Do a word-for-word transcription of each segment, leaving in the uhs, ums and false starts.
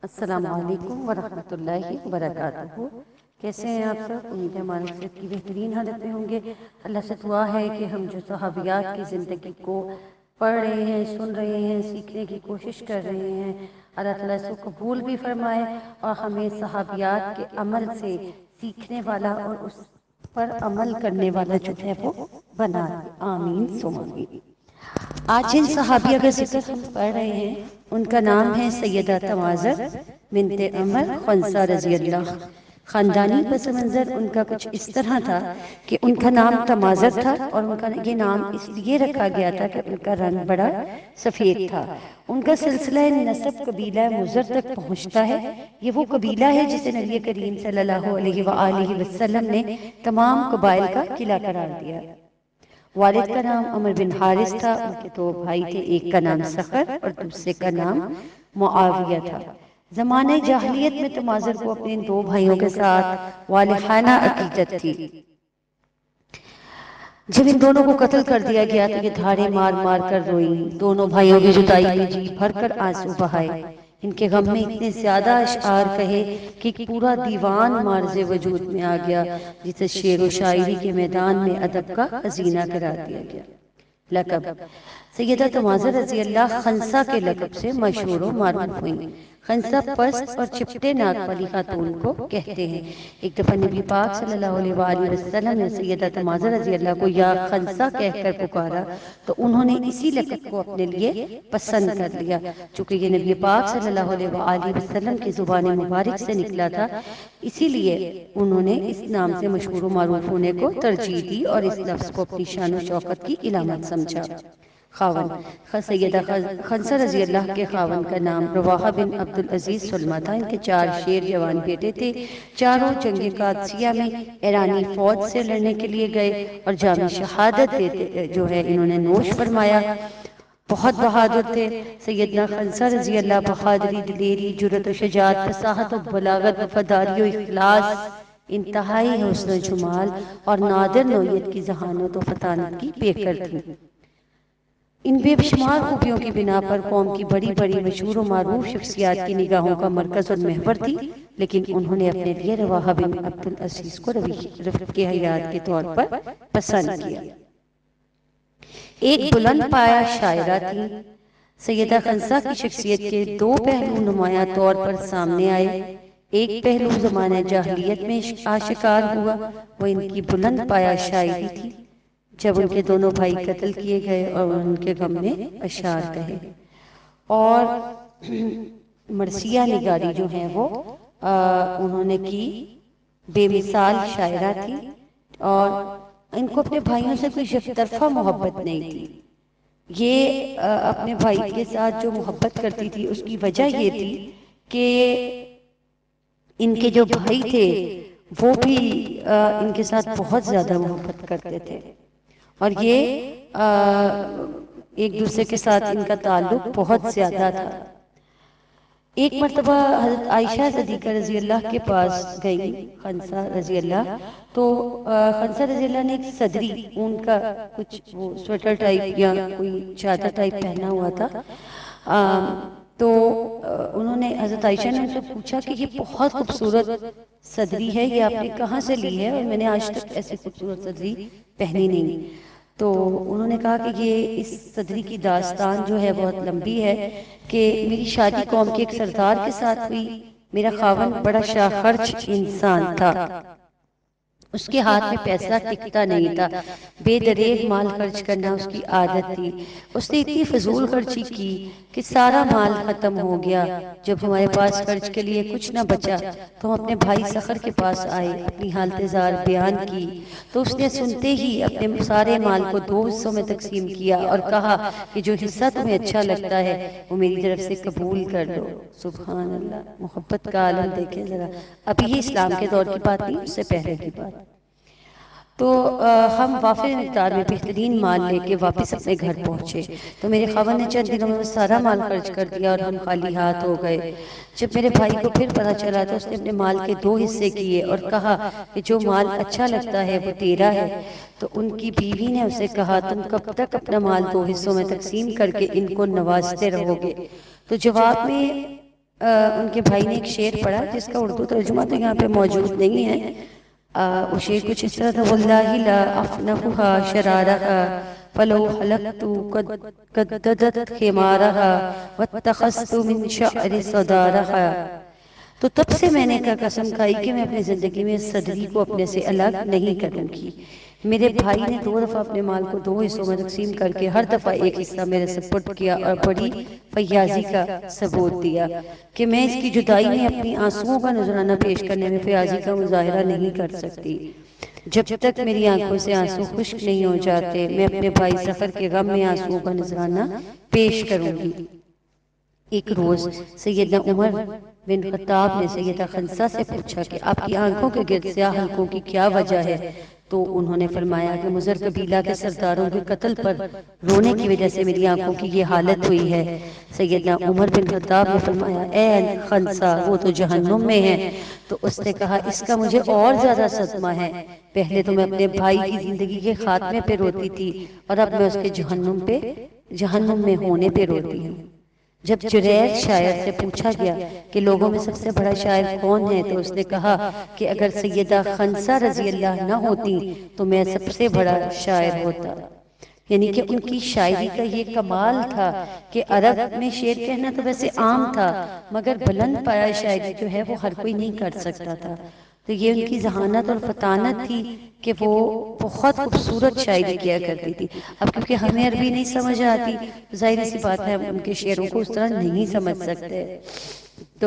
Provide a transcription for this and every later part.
السلام علیکم ورحمۃ اللہ وبرکاتہ۔ کیسے ہیں آپ سب؟ امید ہے ہماری صحت کی بہترین حالت میں ہوں گے۔ اللہ سے دعا ہے کہ ہم جو صحابیات کی زندگی کو پڑھ رہے ہیں، سن رہے ہیں، سیکھنے کی کوشش کر رہے ہیں، اللہ تعالیٰ اس کو قبول بھی فرمائے اور ہمیں صحابیات کے عمل سے سیکھنے والا اور اس پر عمل کرنے والا جو ہے وہ بنا دے، آمین ثم آمین۔ آج جن صحابیہ کا ذکر ہم پڑھ رہے ہیں ان کا نام ہے سیدہ تمازر بنت عمر خنسہ رضی اللہ۔ خاندانی پس منظر ان کا کچھ اس طرح تھا کہ ان کا نام تمازر تھا اور ان کا یہ نام اس لیے رکھا گیا تھا کہ ان کا رنگ بڑا سفید تھا۔ ان کا سلسلہ نسب قبیلہ مضر تک پہنچتا ہے۔ یہ وہ قبیلہ ہے جسے نبی کریم صلی اللہ علیہ وآلہ وسلم نے تمام قبائل کا قلعہ قرار دیا۔ والد کا نام عمر بن حارث تھا، ان کے دو بھائی تھے، ایک کا نام سخر اور دوسرے کا نام معاویہ تھا۔ زمانہ جاہلیت میں تمازر کو اپنے دو بھائیوں کے ساتھ والہانہ عقیدت تھی۔ جب ان دونوں کو قتل کر دیا گیا تو یہ دھاڑے مار مار کر روئیں، دونوں بھائیوں کی جدائی میں جی بھر کر آنسو بہائے۔ ان کے غم میں اتنے زیادہ اشعار کہے کہ پورا دیوان معرض وجود میں آ گیا، جسے شعر و شاعری کے میدان میں ادب کا خزینہ قرار دیا گیا۔ لقب: سیدہ تمازر رضی اللہ خنسہ کے لقب سے مشہور و معروف ہوئیں۔ خنسہ پست اور چپٹے ناک والی خاتون کو کہتے ہیں۔ ایک دفعہ نبی پاک صلی اللہ علیہ وآلہ وسلم نے سیدہ تمازر رضی اللہ کو یا خنسہ کہہ کر پکارا تو انہوں نے اسی لقب کو اپنے لیے پسند کر لیا۔ چونکہ یہ نبی پاک صلی اللہ علیہ وآلہ وسلم کی زبان مبارک سے نکلا تھا، اسی لیے انہوں نے اس نام سے مشہور و معروف ہونے کو ترجیح دی اور اس لفظ کو اپنی شان و شوکت کی علامت سمجھا۔ خاون: سیدہ خنسہ رضی اللہ کے خاون کا نام رواحہ بن عبدالعزیز سلمہ تھا۔ ان کے چار شیر جوان بیٹے تھے۔ چاروں جنگ قادسیہ میں ایرانی فوج سے لڑنے کے لیے گئے اور جام شہادت دیتے جو ہے انہوں نے نوش فرمایا۔ بہت بہادر تھے۔ سیدنا خنسہ رضی اللہ بہادری، دلیری، جرأت و شجاعت، فصاحت و بلاغت، وفاداری و اخلاص، انتہائی حسن و جمال اور نادر نوعیت کی ذہانت و فطانت کی پیکر تھیں۔ ان بے شمار خوبیوں کی بنا پر قوم کی بڑی بڑی مشہور و معروف شخصیات کی نگاہوں کا مرکز اور محور تھی، لیکن انہوں نے اپنے لیے رواحہ بن عبدالعزیز کو رفیق حیات کے طور پر پسند کیا۔ ایک بلند پایہ شاعرہ تھیں۔ سیدہ خنسہ کی شخصیت کے دو پہلو نمایاں طور پر سامنے آئے۔ ایک پہلو زمانہ جاہلیت میں آشکار ہوا، وہ ان کی بلند پایہ شاعری تھی۔ جب ان کے دونوں بھائی قتل کیے گئے اور ان کے غم میں اشعار کہے، اور مرثیہ نگاری جو ہیں وہ انہوں نے کی، بے مثال شاعرہ تھی اور ان کو اپنے بھائیوں سے کوئی یک طرفہ محبت نہیں تھی۔ یہ اپنے بھائی کے ساتھ جو محبت کرتی تھی اس کی وجہ یہ تھی کہ ان کے جو بھائی تھے وہ بھی ان کے ساتھ بہت زیادہ محبت کرتے تھے اور یہ ایک دوسرے کے ساتھ ان کا تعلق بہت زیادہ تھا۔ ایک مرتبہ حضرت عائشہ صدیقہ رضی اللہ کے پاس گئی خنسہ رضی اللہ، تو خنسہ رضی اللہ نے ایک صدری اون کا کچھ وہ سویٹر ٹائپ یا کوئی چادر ٹائپ پہنا ہوا تھا، تو انہوں نے حضرت عائشہ نے ان سے پوچھا کہ یہ بہت خوبصورت صدری ہے، یہ آپ نے کہاں سے لی ہے؟ اور میں نے آج تک ایسی خوبصورت صدری پہنی نہیں۔ تو انہوں نے کہا کہ یہ اس صدری کی داستان جو ہے بہت لمبی ہے کہ میری شادی قوم کے ایک سردار کے ساتھ ہوئی۔ میرا خاوند بڑا شاہ خرچ انسان تھا، اس کے ہاتھ میں پیسہ ٹکتا نہیں تھا، بے دریغ مال خرچ کرنا اس کی عادت تھی۔ اس نے اتنی فضول خرچی کی کہ سارا مال ختم ہو گیا۔ جب ہمارے پاس خرچ کے لیے کچھ نہ بچا تو ہم اپنے بھائی سخر کے پاس آئے، اپنی حالت زار بیان کی تو اس نے سنتے ہی اپنے سارے مال کو دو حصوں میں تقسیم کیا اور کہا کہ جو حصہ تمہیں اچھا لگتا ہے وہ میری طرف سے قبول کر لو۔ سبحان اللہ، محبت کا عالم دیکھیں ذرا۔ ابھی یہ اسلام کے دور کی بات نہیں، اس سے پہلے کی بات۔ تو ہم وافر مقدار میں بہترین مال لے کے واپس اپنے گھر پہنچے تو میرے خاوند نے چند دنوں میں سارا مال خرچ کر دیا اور ہم خالی ہاتھ ہو گئے۔ جب میرے بھائی کو پھر پتہ چلا تو اس نے اپنے مال کے دو حصے کیے اور کہا کہ جو مال اچھا لگتا ہے وہ تیرا ہے۔ تو ان کی بیوی نے اسے کہا تم کب تک اپنا مال دو حصوں میں تقسیم کر کے ان کو نوازتے رہو گے؟ تو جواب میں ان کے بھائی نے ایک شعر پڑھا جس کا اردو ترجمہ تو یہاں پہ موجود نہیں ہے. وہ شعر کچھ اس طرح تھا: واللہ لا افنہها شرارها فلو حلقت قددت خمارها واتخذت من شعر صدارها. تو تب سے میں نے کا قسم کھائی کہ میں اپنی زندگی میں صدری کو اپنے سے الگ نہیں کروں گی. میرے بھائی نے دو دفعہ اپنے مال کو دو حصوں میں تقسیم کر کے ہر دفعہ ایک حصہ میرے سپرد کیا اور بڑی فیاضی کا ثبوت دیا کہ میں اس کی جدائی میں اپنی آنسوؤں کا نذرانہ پیش کرنے میں فیاضی کا مظاہرہ نہیں کر سکتی. جب تک میری آنکھوں سے آنسو خشک نہیں ہو جاتے میں اپنے بھائی سفر کے غم میں آنسوؤں کا نذرانہ پیش کروں گی. ایک روز سیدنا عمر بن خطاب نے سیدہ خنسا سے پوچھا کہ آپ کی آنکھوں کے گرد سیاہ حلقوں کی کیا وجہ ہے؟ تو انہوں نے فرمایا کہ مضر قبیلہ کے سرداروں کے قتل پر رونے کی وجہ سے میری آنکھوں کی یہ حالت ہوئی ہے. سیدنا عمر بن خطاب نے فرمایا: اے خنسا، وہ تو جہنم میں ہے. تو اس نے کہا: اس کا مجھے اور زیادہ صدمہ ہے. پہلے تو میں اپنے بھائی کی زندگی کے خاتمے پہ روتی تھی اور اب میں اس کے جہنم پہ جہنم میں ہونے پہ روتی ہوں. جب جریر شاعر سے پوچھا گیا کہ لوگوں میں سب سے بڑا شاعر کون ہے تو اس نے کہا کہ اگر سیدہ خنسا رضی اللہ نہ ہوتی تو میں سب سے بڑا شاعر ہوتا. یعنی کہ ان کی شاعری کا یہ کمال تھا کہ عرب میں شعر کہنا تو ویسے عام تھا مگر بلند پایا شاعری جو ہے وہ ہر کوئی نہیں کر سکتا تھا. تو یہ ان کی ذہانت اور فطانت تھی کہ وہ بہت خوبصورت شاعری کیا کرتی تھی. اب کیونکہ ہمیں عربی نہیں سمجھ آتی ظاہر سی بات ہے ہم ان کے شعروں کو اس طرح نہیں سمجھ سکتے. تو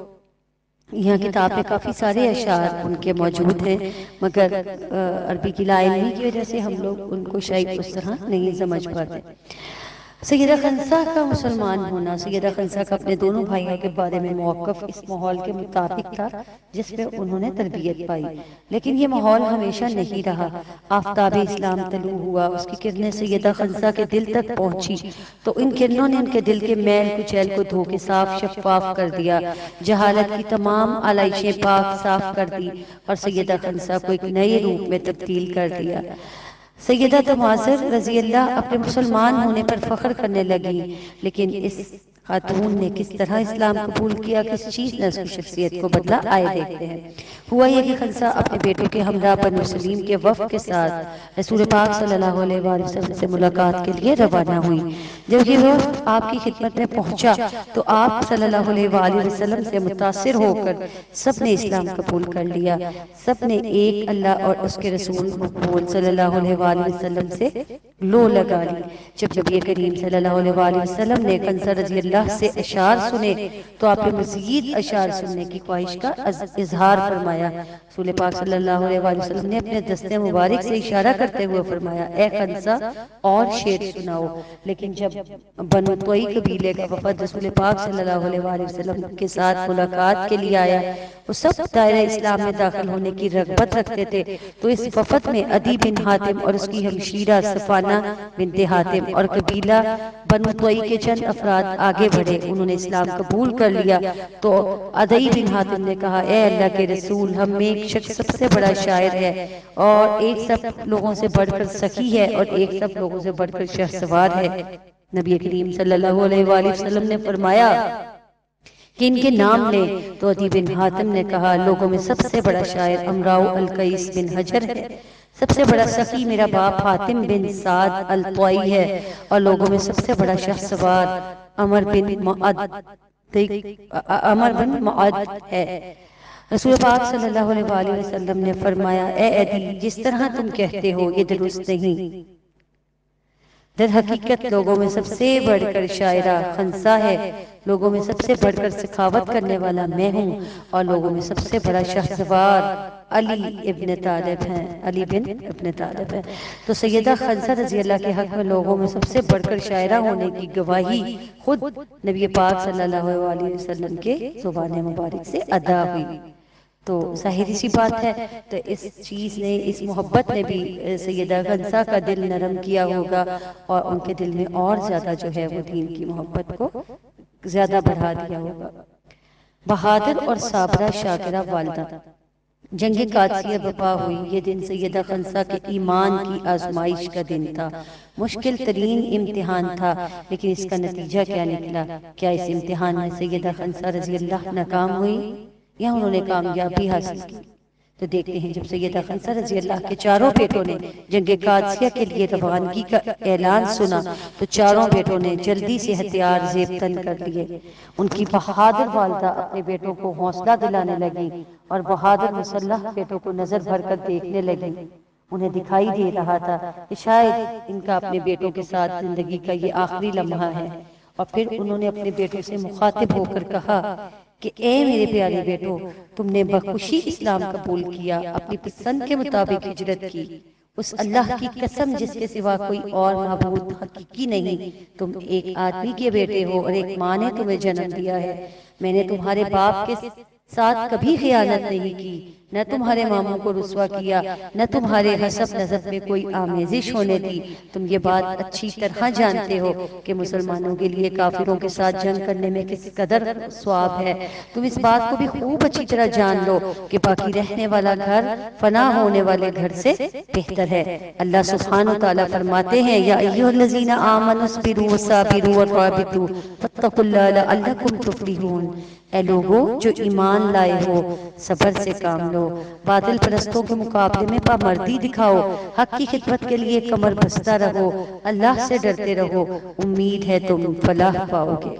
یہاں کتاب میں کافی سارے اشعار ان کے موجود ہیں مگر عربی کی لا علمی کی وجہ سے ہم لوگ ان کو شاید اس طرح نہیں سمجھ پاتے. سیدہ خنسا کا مسلمان ہونا سیدہ خنسا کا اپنے دونوں بھائیوں کے بارے میں موقف اس ماحول کے مطابق تھا جس میں انہوں نے تربیت پائی. لیکن یہ ماحول ہمیشہ نہیں رہا. آفتاب اسلام طلوع ہوا، اس کی کرنیں سیدہ خنسا کے دل تک پہنچی تو ان کرنوں نے ان کے دل کے میل کچیل کو دھو کے صاف شفاف کر دیا. جہالت کی تمام آلائشیں پاک صاف کر دی اور سیدہ خنسا کو ایک نئے روپ میں تبدیل کر دیا. سیدہ تماثر رضی اللہ اپنے مسلمان ہونے پر فخر کرنے لگی لیکن اس خاتون نے کس طرح اسلام قبول کیا، کس چیز نے اس کی شخصیت کو بدلا، آئے دیکھتے ہیں. ہوا یہ کہ خنسا اپنے بیٹوں کے ہمراہ بنو سلیم کے وفد کے ساتھ رسول پاک صلی اللہ علیہ وآلہ وسلم سے ملاقات کے لیے روانہ ہوئی. جب یہ وفد آپ کی خدمت میں پہنچا تو آپ صلی اللہ علیہ وآلہ وسلم سے متاثر ہو کر سب نے اسلام قبول کر لیا. سب نے ایک اللہ اور اس کے رسول مقبول صلی اللہ علیہ وآلہ وسلم سے لو لگا لی. جب نبی کریم صلی اللہ علیہ وآلہ وسلم نے خنسا رضی اللہ سے اشعار سنے تو آپ نے مزید اشعار سننے کی خواہش کا اظہار فرمایا. رسول پاک صلی اللہ علیہ وآلہ وسلم نے اپنے دستے مبارک سے اشارہ کرتے ہوئے فرمایا: اے خنسا اور شعر سناؤ. لیکن جب بنو طوئی قبیلے کا وفد رسول پاک صلی اللہ علیہ وآلہ وسلم کے ساتھ ملاقات کے لیے آیا، وہ سب دائرہ اسلام میں داخل ہونے کی رغبت رکھتے تھے. تو اس وفد میں عدی بن حاتم اور اس کی ہمشیرہ صفانہ بنت حاتم اور قبیلہ بنو طوئی کے چند افراد آگے بڑھے. انہوں نے اسلام قبول کر لیا. تو عدی بن حاتم نے کہا: اے اللہ کے رسول، ہم میں ایک شخص سب سے بڑا شاعر ہے اور ایک سب لوگوں سے بڑھ کر سخی ہے اور ایک سب لوگوں سے بڑھ کر شہسوار ہے. نبی کریم صلی اللہ علیہ وآلہ وسلم نے فرمایا کہ ان کے نام لیں. تو عدی بن حاتم نے کہا: لوگوں میں سب سے بڑا شاعر امراؤ القیس بن حجر ہے. سب سے بڑا سخی میرا باپ حاتم بن سعد الطوائی ہے اور لوگوں میں سب سے بڑا شہسوار عمر بن معد عمر بن معد ہے. رسول پاک صلی اللہ علیہ وآلہ وسلم نے فرمایا: اے عدی، جس طرح تم کہتے ہو یہ درست نہیں. در حقیقت لوگوں میں سب سے بڑھ کر شاعرہ خنسا ہے، لوگوں میں سب سے بڑھ کر سخاوت کرنے والا میں ہوں اور لوگوں میں سب سے بڑا شہسوار علی ابن طالب ہیں علی بن ابن طالب ہیں. تو سیدہ خنسا رضی اللہ کے حق میں لوگوں میں سب سے بڑھ کر شاعرہ ہونے کی گواہی خود نبی پاک صلی اللہ علیہ وسلم کے زبان مبارک سے ادا ہوئی. تو ظاہری سی بات ہے تو اس چیز نے اس محبت نے بھی سیدہ خنسا کا دل نرم کیا ہوگا اور ان کے دل میں اور زیادہ جو ہے وہ دین کی محبت کو زیادہ بڑھا دیا ہوگا. بہادر اور صابرہ شاکرہ والدہ جنگ قادسیہ برپا ہوئی۔ یہ دن سیدہ خنسا کے ایمان کی آزمائش کا دن تھا، مشکل ترین امتحان تھا، لیکن اس کا نتیجہ کیا نکلا؟ کیا اس امتحان میں سیدہ خنسا رضی اللہ ناکام ہوئی یا انہوں نے کامیابی حاصل کی؟ تو دیکھتے ہیں، جب سیدہ خنسا رضی اللہ کے چاروں بیٹوں نے جنگ قادسیہ کے لیے روانگی کا اعلان سنا تو چاروں بیٹوں نے جلدی سے ہتھیار زیب تن کر لیے۔ ان کی بہادر والدہ اپنے بیٹوں کو حوصلہ دلانے لگی اور بہادر مسلح بیٹوں کو نظر بھر کر دیکھنے لگی۔ انہیں دکھائی دے رہا تھا کہ شاید ان کا اپنے بیٹوں کے ساتھ زندگی کا یہ آخری لمحہ ہے، اور پھر انہوں نے اپنے بیٹوں سے مخاطب ہو کر کہا کہ اے میرے پیارے بیٹو، تم نے بخوشی اسلام قبول کیا، اپنی پسند کے مطابق ہجرت کی۔ اس اللہ کی قسم جس کے سوا کوئی اور معبود حقیقی نہیں، تم ایک آدمی کے بیٹے ہو اور ایک ماں نے تمہیں جنم دیا ہے۔ میں نے تمہارے باپ کے ساتھ کبھی خیانت نہیں کی، نہ تمہارے ماموں کو رسوا کیا، نہ تمہارے حسب نسب میں کوئی آمیزش ہونے دی۔ تم یہ بات اچھی طرح جانتے ہو کہ مسلمانوں کے لیے کافروں کے ساتھ جنگ کرنے میں کس قدر ثواب ہے۔ تم اس بات کو بھی خوب اچھی طرح جان لو کہ باقی رہنے والا گھر فنا ہونے والے گھر سے بہتر ہے۔ اللہ سبحانہ وتعالی فرماتے ہیں، یا ایھا الذین آمنوا اصبروا وصابروا ورابطوا واتقوا اللہ لعلکم تفلحون۔ اے لوگو جو ایمان لائے ہو، صبر سے کام لو، باطل پرستوں کے مقابلے میں پامردی دکھاؤ، حق کی خدمت کے لیے کمر بستہ رہو، اللہ سے ڈرتے رہو، امید ہے تم فلاح پاؤ گے۔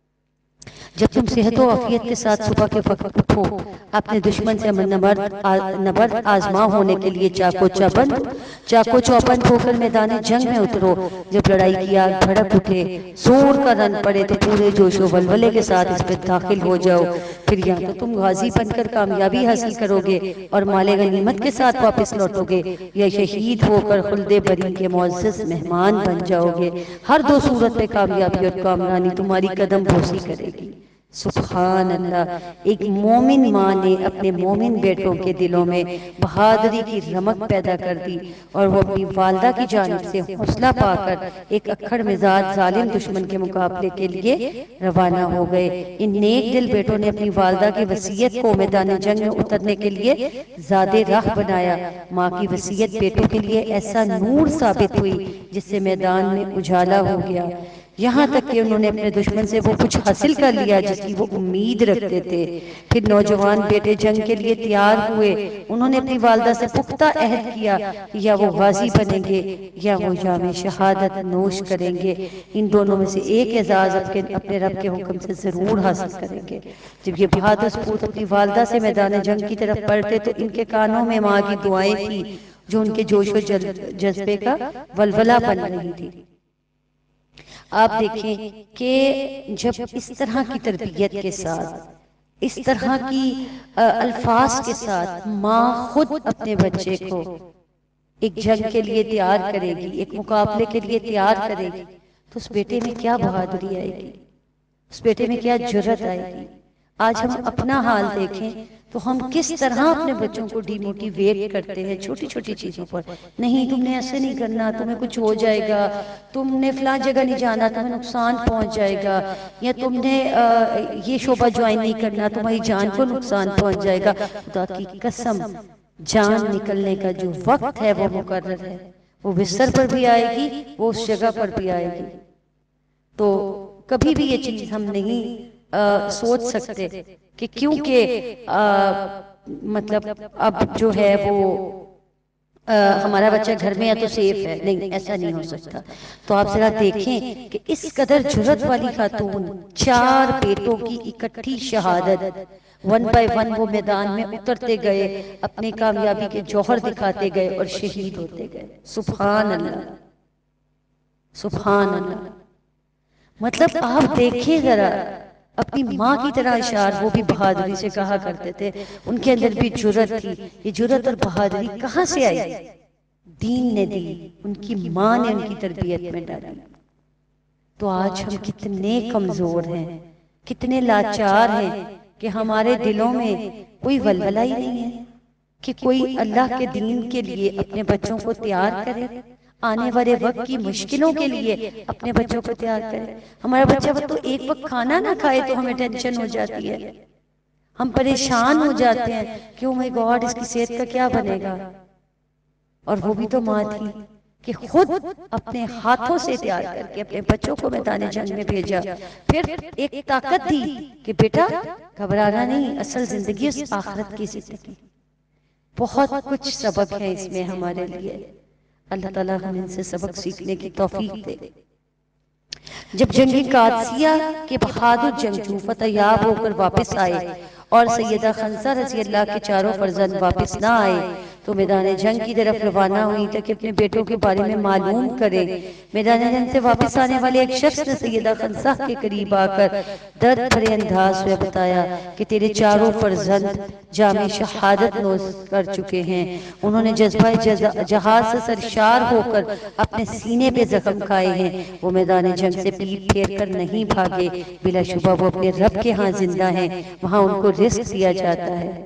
جب تم صحت و عافیت کے ساتھ صبح کے وقت اٹھو، اپنے دشمن سے نبرد آزما ہونے کے لیے چاقو چوبند چاقو چوبند ہو کر میدان جنگ میں اترو۔ جب لڑائی کی آگ بھڑک اٹھے، زور کا رن پڑے تو پورے جوش و ولولے کے ساتھ اس پہ داخل ہو جاؤ۔ پھر یا تو تم غازی بن کر کامیابی حاصل کرو گے اور مال غنیمت کے ساتھ واپس لوٹو گے، یا شہید ہو کر خلد بری کے معزز مہمان بن جاؤ گے۔ ہر دو صورت میں کامیابی اور کامرانی تمہاری قدم بوسی کرے گی۔ سبحان اللہ! ایک مومن ماں نے اپنے مومن بیٹوں کے دلوں میں بہادری کی رمق پیدا کر دی، اور وہ اپنی والدہ کی جانب سے حوصلہ پا کر ایک اکھڑ مزاج ظالم دشمن کے مقابلے کے لیے روانہ ہو گئے۔ ان نیک دل بیٹوں نے اپنی والدہ کی وصیت کو میدان جنگ میں اترنے کے لیے زاد راہ بنایا۔ ماں کی وصیت بیٹوں کے لیے ایسا نور ثابت ہوئی جس سے میدان میں اجالا ہو گیا، یہاں تک کہ انہوں نے اپنے دشمن سے وہ کچھ حاصل کر لیا جس کی وہ امید رکھتے تھے۔ پھر نوجوان بیٹے جنگ کے لیے تیار ہوئے، انہوں نے اپنی والدہ سے پختہ عہد کیا کہ یا وہ غازی بنیں گے یا وہ جام شہادت نوش کریں گے۔ ان دونوں میں سے ایک اعزاز اپنے رب کے حکم سے ضرور حاصل کریں گے۔ جب یہ بہادر سپوت اپنی والدہ سے میدان جنگ کی طرف بڑھتے تو ان کے کانوں میں ماں کی دعائیں تھیں جو ان کے جوش و جذبے کا ولولہ بن رہی تھی۔ آپ دیکھیں کہ جب اس طرح کی تربیت کے ساتھ، اس طرح کی الفاظ کے ساتھ ماں خود اپنے بچے کو ایک جنگ کے لیے تیار کرے گی، ایک مقابلے کے لیے تیار کرے گی، تو اس بیٹے میں کیا بہادری آئے گی، اس بیٹے میں کیا جرت آئے گی۔ آج ہم اپنا حال دیکھیں تو ہم کس طرح اپنے بچوں کو ڈی موٹیویٹ کرتے ہیں چھوٹی چھوٹی چیزوں پر۔ نہیں، تم نے ایسے نہیں کرنا، تمہیں کچھ ہو جائے گا، تم نے فلاں جگہ نہیں جانا، تمہیں نقصان پہنچ جائے گا، یا تم نے یہ شعبہ جوائن نہیں کرنا، تمہاری جان کو نقصان پہنچ جائے گا۔ خدا کی قسم، جان نکلنے کا جو وقت ہے وہ مقرر ہے، وہ بستر پر بھی آئے گی، وہ اس جگہ پر بھی آئے گی۔ تو کبھی بھی یہ چیز ہم نہیں آ, سوچ سکتے کہ کیونکہ مطلب اب جو ہے وہ آ, ہمارا بچہ گھر میں ہے تو سیف ہے، نہیں، ایسا نہیں ہو سکتا۔ تو آپ ذرا دیکھیں کہ اس قدر جرت والی خاتون، چار بیٹوں کی اکٹھی شہادت، ون بائی ون وہ میدان میں اترتے گئے، اپنی کامیابی کے جوہر دکھاتے گئے اور شہید ہوتے گئے۔ سبحان اللہ، سبحان اللہ! مطلب آپ دیکھیں ذرا، اپنی ماں کی طرح اشعار وہ بھی بہادری سے کہا کرتے تھے، ان کے اندر بھی جرت تھی۔ یہ جرت اور بہادری کہاں سے آئی؟ دین نے دی، ان کی ماں نے ان کی تربیت میں ڈالی۔ تو آج ہم کتنے کمزور ہیں، کتنے لاچار ہیں کہ ہمارے دلوں میں کوئی ولولہ ہی نہیں ہے کہ کوئی اللہ کے دین کے لیے اپنے بچوں کو تیار کرے، آنے والے وقت کی مشکلوں کے لیے اپنے بچوں کو تیار کرے۔ ہمارا بچہ وہ تو ایک وقت کھانا نہ کھائے تو ہمیں ٹینشن ہو جاتی ہے، ہم پریشان ہو جاتے ہیں کہ او مائی گاڈ اس کی صحت کا کیا بنے گا، اور وہ بھی تو ماں تھی کہ خود اپنے ہاتھوں سے تیار کر کے اپنے بچوں کو میدان جنگ میں بھیجا، پھر ایک طاقت دی کہ بیٹا گھبرانا نہیں، اصل زندگی اس آخرت کی زندگی۔ بہت کچھ سبق ہے اس میں ہمارے لیے، اللہ تعالیٰ ہم ان سے سبق سیکھنے کی توفیق دے۔ جب جنگ قادسیہ کے بہادر جنگجو فتح یاب ہو کر واپس آئے اور سیدہ خنسا رضی اللہ کے چاروں فرزند واپس نہ آئے تو میدان جنگ کی طرف روانہ ہوئی تاکہ اپنے بیٹوں کے بارے میں معلوم کرے۔ میدان جنگ سے واپس آنے والے ایک شخص نے سیدہ خنسا کے قریب آ کر درد بھرے انداز میں بتایا کہ تیرے چاروں فرزند جام شہادت نوش کر چکے ہیں۔ انہوں نے جذبہ جہاد سے سرشار ہو کر اپنے سینے پہ زخم کھائے ہیں، وہ میدان جنگ سے پیٹ پھیر کر نہیں بھاگے، بلا شبہ وہ اپنے رب کے ہاں زندہ ہیں، وہاں ان کو رزق دیا جاتا ہے۔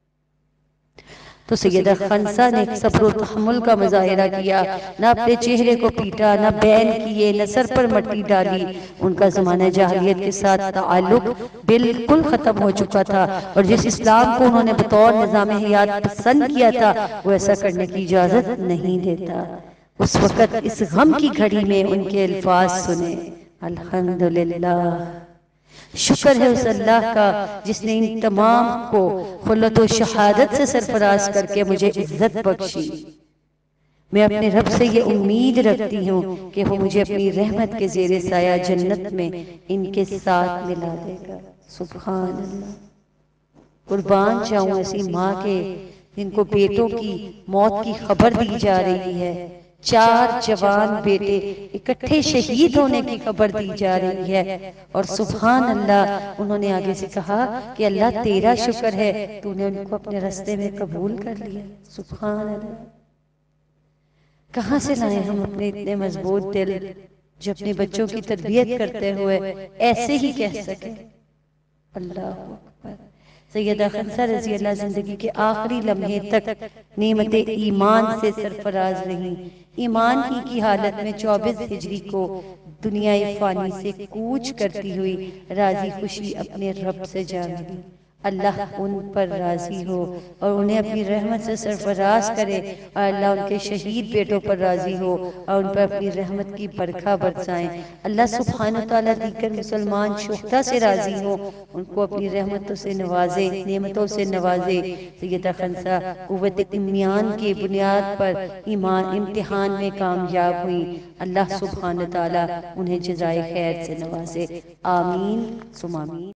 تو سیدہ خنسا نے صبر و تحمل کا مظاہرہ کیا، نہ اپنے چہرے کو پیٹا، نہ بین کیے، نہ سر پر مٹی ڈالی۔ ان کا زمانہ جاہلیت کے ساتھ تعلق بالکل ختم ہو چکا تھا، اور جس اسلام کو انہوں نے بطور نظام حیات پسند کیا تھا وہ ایسا کرنے کی اجازت نہیں دیتا۔ اس وقت اس غم کی گھڑی میں ان کے الفاظ سنے، الحمدللہ، شکر ہے اس اللہ کا جس نے ان تمام کو خلت و شہادت سے سرفراز کر کے مجھے عزت بخشی۔ میں اپنے رب سے یہ امید رکھتی ہوں کہ وہ مجھے اپنی رحمت کے زیر سایہ جنت میں ان کے ساتھ ملا دے گا۔ سبحان اللہ، قربان جاؤں ایسی ماں کے جن کو بیٹوں کی موت کی خبر دی جا رہی ہے، چار جوان بیٹے اکٹھے شہید ہونے کی خبر دی جا رہی ہے، اور سبحان اللہ انہوں نے آگے سے کہا کہ اللہ تیرا شکر ہے تو نے ان کو اپنے راستے میں قبول کر لیا۔ سبحان اللہ، کہاں سے لائیں ہم اپنے اتنے مضبوط دل جو اپنے بچوں کی تربیت کرتے ہوئے ایسے ہی کہہ سکے۔ اللہ اکبر۔ سیدہ خنسا رضی اللہ زندگی کے آخری لمحے تک نعمت ایمان سے سرفراز رہیں۔ ایمان ہی کی حالت میں چوبیس ہجری کو دنیا فانی سے کوچ کرتی ہوئی راضی خوشی اپنے رب سے جا ملی۔ اللہ ان پر راضی ہو اور انہیں اپنی رحمت سے سرفراز کرے، اور اللہ ان کے شہید بیٹوں پر راضی ہو اور ان پر اپنی رحمت کی برکھا برسائیں۔ اللہ سبحانہ وتعالیٰ دیگر مسلمان شہداء سے راضی ہو، ان کو اپنی رحمتوں سے نوازے، نعمتوں سے نوازے۔ سیدہ خنسا قوت ایمان کی بنیاد پر ایمان امتحان میں کامیاب ہوئی، اللہ سبحانہ وتعالیٰ انہیں جزائے خیر سے نوازے۔ آمین ثم آمین۔